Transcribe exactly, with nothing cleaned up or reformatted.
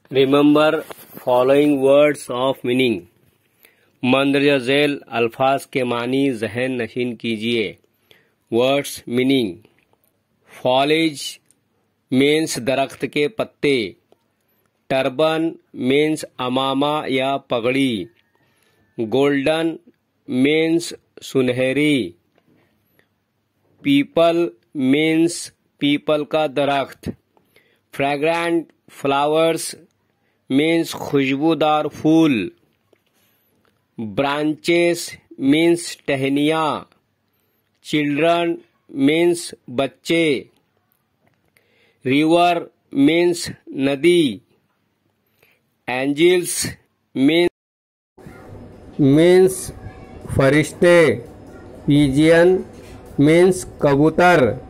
Remember following words of meaning. मंदरजा झैल अल्फाज के मानी जहन नशीन कीजिए। Words meaning. फॉलेज मीन्स दरख्त के पत्ते। टर्बन मीन्स अमामा या पगड़ी। गोल्डन मीन्स सुनहरी। पीपल मीन्स पीपल का दरख्त। फ्रेग्रेंट फ्लावर्स मीन्स खुशबूदार फूल। ब्रांचेस मीन्स टहनियाँ। चिल्ड्रन मीन्स बच्चे। रिवर मीन्स नदी। एंजल्स मीन्स मीन्स फरिश्ते। पिजियन मीन्स कबूतर।